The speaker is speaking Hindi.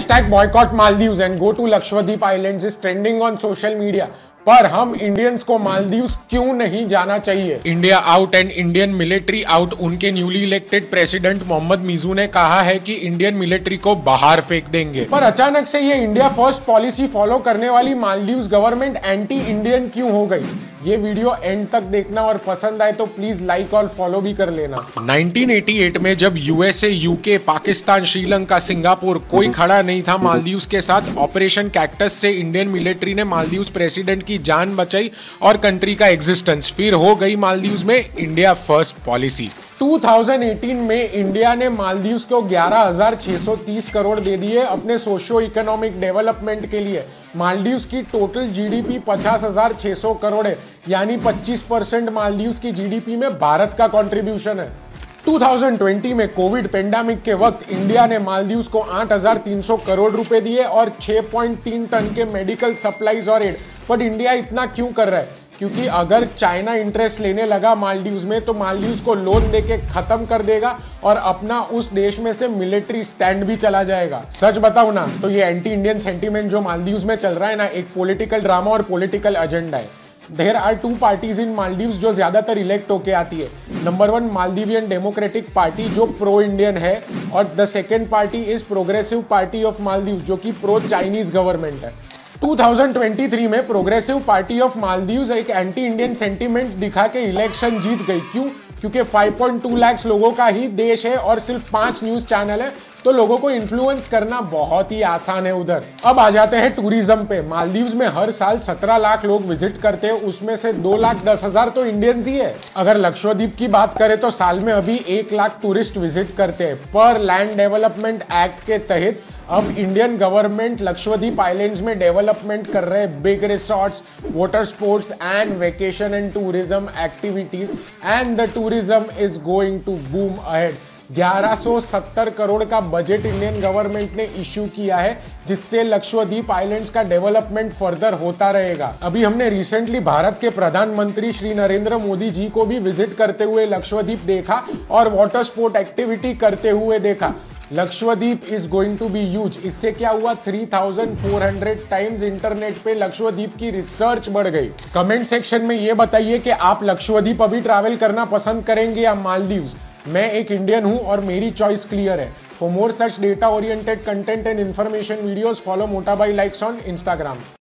Hashtag boycott Maldives and go to Lakshadweep Islands is trending on social media. पर हम इंडियंस को मालदीव्स क्यों नहीं जाना चाहिए? India out and Indian military out. उनके newly elected president Mohammed Muizzu ने कहा है कि इंडियन मिलिट्री को बाहर फेंक देंगे। पर अचानक से ये इंडिया फर्स्ट पॉलिसी फॉलो करने वाली मालदीव्स गवर्नमेंट एंटी इंडियन क्यों हो गई? ये वीडियो एंड तक देखना और पसंद आए तो प्लीज लाइक और फॉलो भी कर लेना। 1988 में जब USA, UK, Pakistan, Sri Lanka, Singapore कोई खड़ा नहीं था मालदीव्स के साथ, ऑपरेशन कैक्टस से इंडियन मिलिट्री ने मालदीव्स प्रेसिडेंट की जान बचाई और कंट्री का एग्जिस्टेंस। फिर हो गई मालदीव्स में इंडिया फर्स्ट पॉलिसी। 2018 में इंडिया ने मालदीव्स को 11,630 करोड़ दे दिए अपने सोशियो इकोनॉमिक डेवलपमेंट के लिए। मालदीव्स की टोटल जीडीपी 50,600 करोड़ है, यानी 25% मालदीव्स की जीडीपी में भारत का कंट्रीब्यूशन है। 2020 में कोविड पेंडेमिक के वक्त इंडिया ने मालदीव्स को 8,300 करोड़ रुपए दिए और 6.3 टन के मेडिकल सप्लाईज और एड। बट इंडिया इतना क्यों कर रहा है? क्योंकि अगर चाइना इंटरेस्ट लेने लगा मालदीव्स में तो मालदीव्स को लोन देके खत्म कर देगा और अपना उस देश में से मिलिट्री स्टैंड भी चला जाएगा। सच बताऊं ना तो ये एंटी इंडियन सेंटीमेंट जो मालदीव्स में चल रहा है ना, एक पॉलिटिकल ड्रामा और पॉलिटिकल एजेंडा है। There are two parties in Maldives जो ज्यादातर इलेक्ट होके आती है। नंबर 1 मालदीवियन डेमोक्रेटिक पार्टी जो प्रो इंडियन है, और the second party is Progressive Party of Maldives जो कि प्रो चाइनीज गवर्नमेंट है। 2023 में प्रोग्रेसिव पार्टी ऑफ मालदीव्स एक एंटी इंडियन सेंटीमेंट दिखा के इलेक्शन जीत गई। क्यों? क्योंकि 5.2 लाख लोगों का ही देश है और सिर्फ 5 न्यूज चैनल है, तो लोगों को इन्फ्लुएंस करना बहुत ही आसान है उधर। अब आ जाते हैं टूरिज्म पे। मालदीव्स में हर साल 17 लाख लोग विजिट करते हैं, उसमें से 2,10,000 तो इंडियंस ही है। अगर लक्षद्वीप की बात करें तो साल में अभी 1 लाख टूरिस्ट विजिट करते हैं। पर लैंड डेवलपमेंट एक्ट के तहत अब इंडियन गवर्नमेंट लक्षद्वीप आइलैंड्स में डेवलपमेंट कर रहे हैं big resorts, water sports and vacation and tourism activities, and the tourism is going to boom ahead. 1170 crore का बजट इंडियन गवर्नमेंट ने इश्यू किया है, जिससे लक्षद्वीप आइलैंड्स का डेवलपमेंट फर्दर होता रहेगा। अभी हमने रिसेंटली भारत के प्रधानमंत्री श्री नरेंद्र मोदी जी को भी विजिट करते हुए लक्षद्वीप देखा और वाटर स्पोर्ट एक्टिविटी करते हुए देखा। Lakshadweep is going to be huge. इससे क्या हुआ? 3,400 टाइम्स इंटरनेट पे लक्षद्वीप की रिसर्च बढ़ गई। कमेंट सेक्शन में ये बताइए कि आप लक्षद्वीप अभी ट्रैवल करना पसंद करेंगे या मालदीव्स? मैं एक इंडियन हूं और मेरी चॉइस क्लियर है। For more such data oriented content and information videos follow मोटा बाई लाइक्स ऑन इंस्टाग्राम।